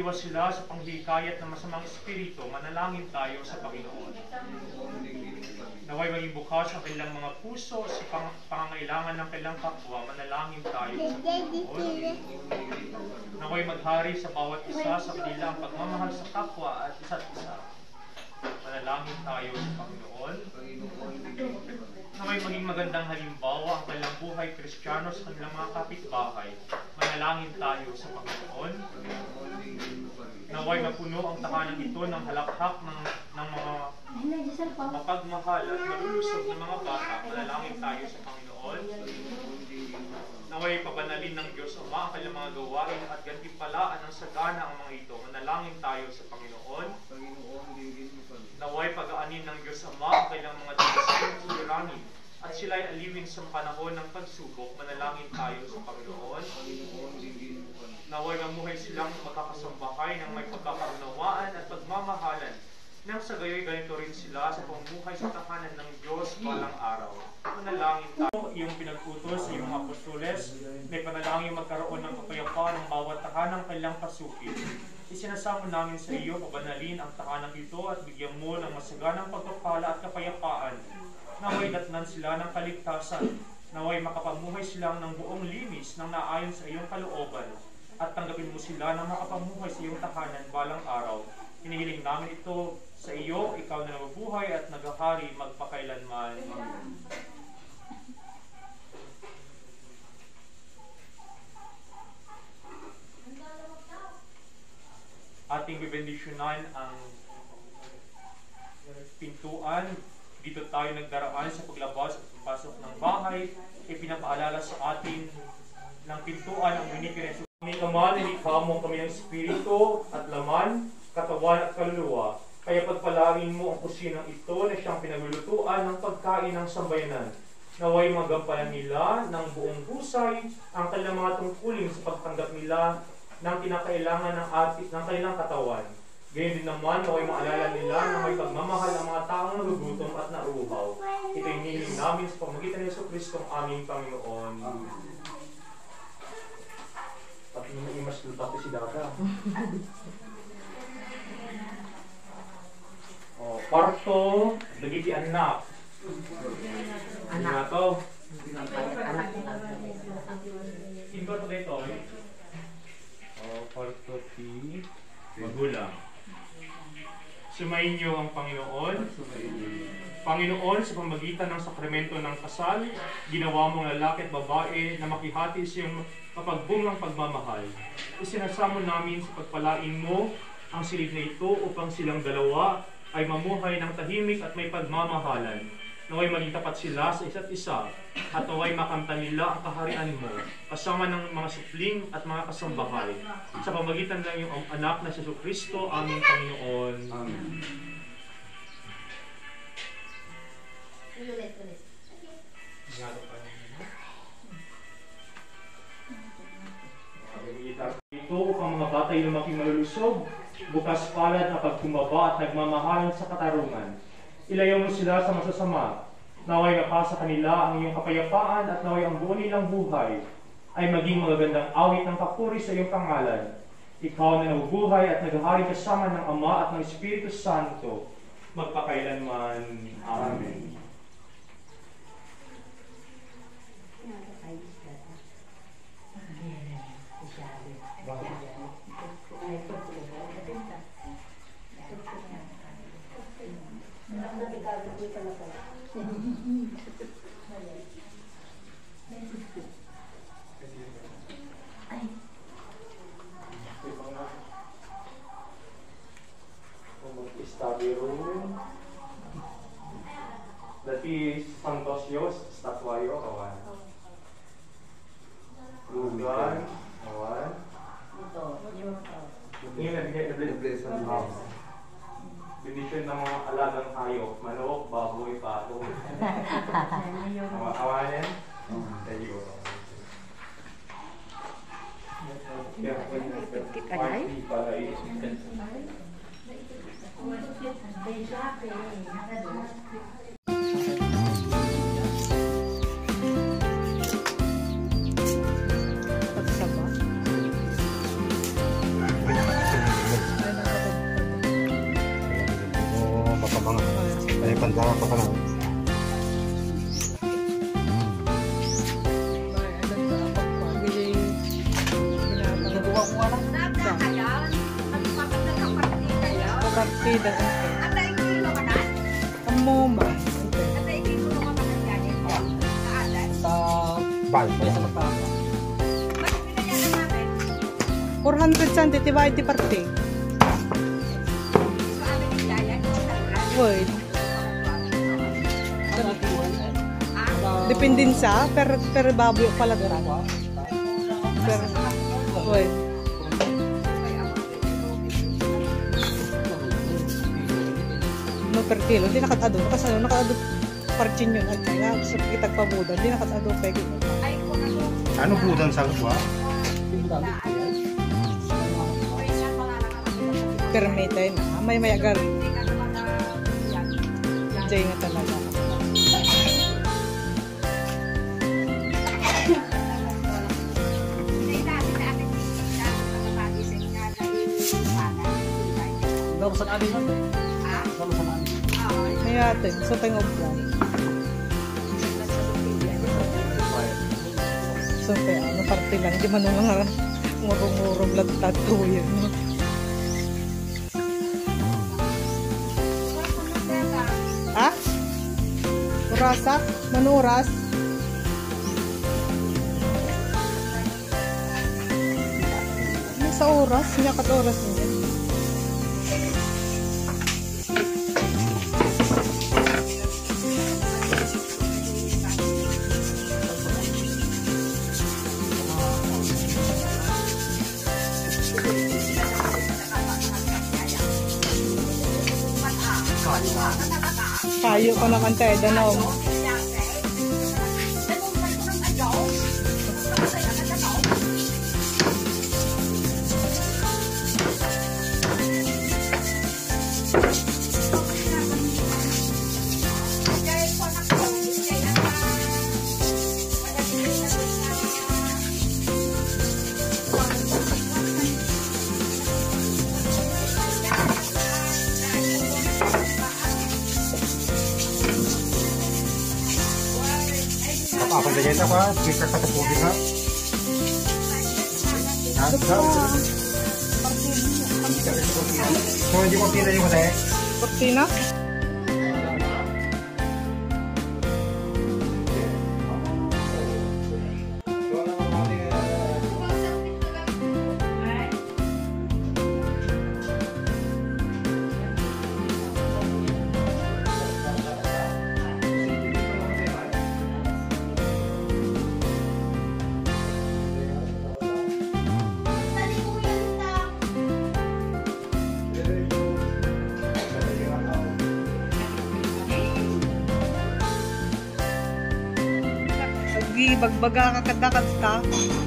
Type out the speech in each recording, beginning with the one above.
iwas sila sa panghikayat ng masamang espiritu, manalangin tayo sa Panginoon. Naway maging bukas ang kanilang mga puso sa pangangailangan ng kanilang kapwa, manalangin tayo sa Panginoon. Naway maghari sa bawat isa sa kanila ang pagmamahal sa kapwa at isa't isa. Manalangin tayo sa Panginoon. Naway maging magandang halimbawa ang kanilang buhay Kristiyano sa kanilang mga kapitbahay. Manalangin tayo sa Panginoon. Naway mapuno ang tahanan ito ng halakhak ng mga mapagmahal at malulusog ng mga bata. Manalangin tayo sa Panginoon. Naway pabanalin ng Diyos Ama ang kanilang mga gawain at gantimpalaan ng sagana ang mga ito. Manalangin tayo sa Panginoon. Naway pag-aanin ng Diyos Ama ang kanilang mga tinisayang uliranin at sila'y aliwin sa panahon ng pagsubok. Manalangin tayo sa Panginoon. Naway mamuhay silang magkakasambahay ng may pagkakaunawaan at pagmamahalan nang sa gayoy ganito rin sila sa pamumuhay sa tahanan ng Diyos balang araw. Manalangin tayo iyong pinag-utos sa iyong mga apostoles na panalangin magkaroon ng kapayapaan ng bawat tahanang kailang pasukin. Isinasamo namin sa iyo, pabanalin ang tahanan ito at bigyan mo ng masaganang pagpapala at kapayapaan. Naway datnan sila ng kaligtasan. Naway makapamuhay silang ng buong linis ng naayon sa iyong kalooban. At tanggapin mo sila ng makapamuhay sa iyong tahanan balang araw. Hinihiling namin ito sa iyo, ikaw na nabubuhay at naghahari magpakailanman. Amen. Ating bibendisyonan ang pintuan. Dito tayo nagdaraan sa paglabas at pagpasok ng bahay. Ipinapaalala sa atin ng pintuan ang binibigay sa Ni Ama, nilikha mo kami ng espiritu at laman, katawan at kaluluwa. Kaya pagpalarin mo ang kusinang ito na siyang pinaglulutuan ng pagkain ng sambayanan. Naway magampanan nila ng buong husay ang kanilang mga tungkulin sa pagtanggap nila ng kinakailangan ng kanilang katawan. Ganyan din naman, naway maalala nila na may pagmamahal ang mga taong nagugutom at nauuhaw. Ito'y hinihiling namin sa pamamagitan ni Jesucristo ang aming Panginoon. Pati naman imas lupa si Dada. Kwarto, dagiti anak. Anak na to. Sino to dito? Kwarto ti magulang. Sumayin niyo ang Panginoon. Panginoon, sa pamamagitan ng sakramento ng kasal, ginawa mong lalaki at babae na makihati sa iyong mapagbungang pagmamahal. Isinasamo namin sa pagpalain mo ang silid na ito upang silang dalawa ay mamuhay ng tahimik at may pagmamahalan. Naway maging tapat sila sa isa't isa at naway makamta nila ang kaharian mo kasama ng mga supling at mga kasambahay. Sa pamamagitan ng iyong anak na si Jesucristo, aming Panginoon. Amen. Ito upang mga batay lumaki malulusog, bukas palad na pagkumaba at nagmamahalan sa katarungan. Ilayaw mo sila sa masasama. Naway napasa kanila ang iyong kapayapaan at naway ang buo nilang buhay ay maging magagandang awit ng papuri sa iyong pangalan. Ikaw na nabubuhay at naghahari kasama ng Ama at ng Espiritu Santo, magpakailanman. Amen. Study room. Dati Santos Yos, Statwayo, kawan. Lugan, kawan. Ngayon nabigay na blessing ng house. Bendisyon ng mga alagang hayop, manok, baboy, pato. Kawanin? Thank you. Pagsaba. partida. Ang daig kilo ka na? Ang moma. Ang daig kilo ka na ganyan po? Sa alas? Sa balpo. Sa magpapa. Bakit pinagyan natin? 400 santi, divide di parte. So, amin yung dayan? Word. Ah? Depende sa, per baboy pala dara. Per, word. No per kilo, di nakatado. Kasi ano, nakatado parchin yun. At kaya, sa kitagpabudan, di nakatado pegi. Ay, kung ano? Ano budan sa kuwa? Per metay na. May agar. Jay nga talaga. Garusan alin lang. Garusan alin. May atin. So, tayo oblan. So, kaya ano, parte lang. Di man mga ngurong-ngurong lang tatuyin. Ha? Orasak? Manuras? Ano sa oras? Sinakat oras niya. Kayo ko naman tayo, danom. Apa ganyan na ba? Kita katapubi ha? So, hindi ko pila yung kasi? Cortina? Bagbaga ka kadakad ta.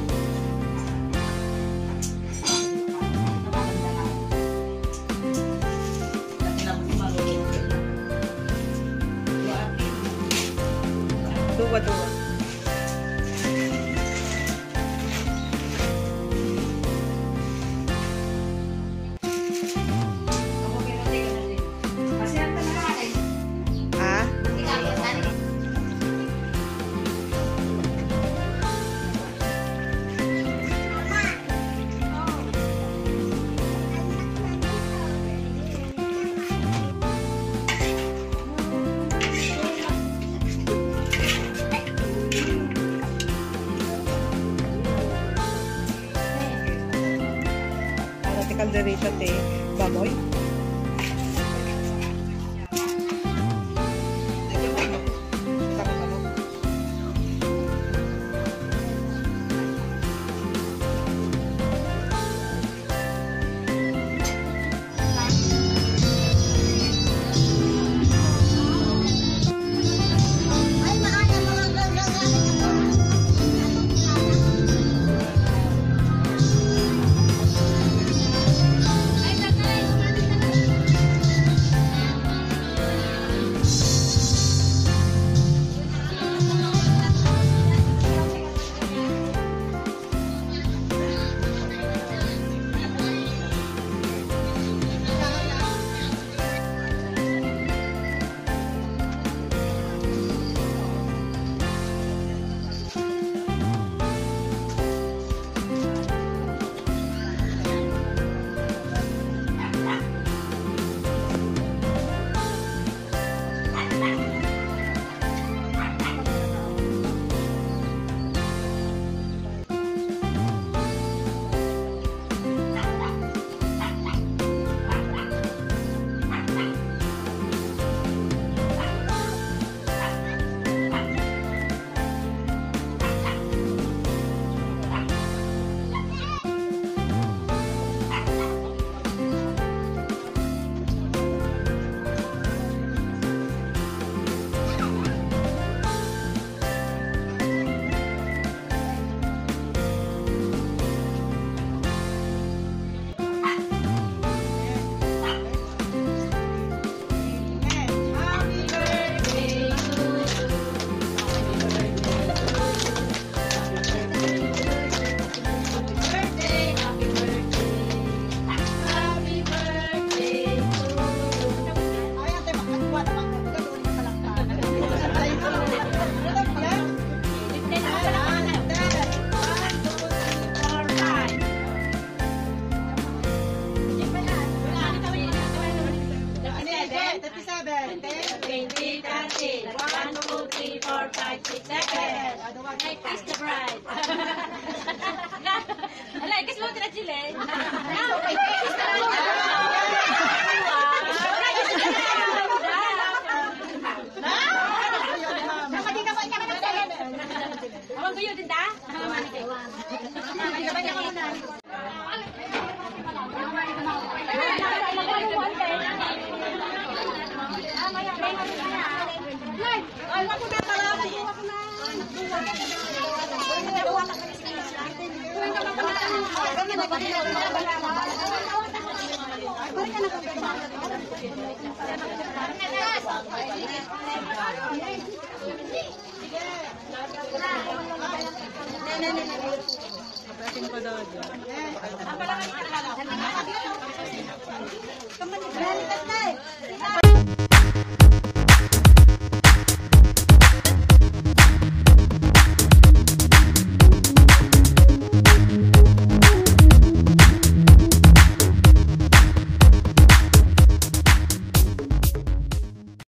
Dua-dua. Ah? Calderita te baboy. Ay, kiss the bride. Ala, kiss mo tira sila eh. Kiss the bride. Awang kuyo din da? Ating pa daw dyan. Ang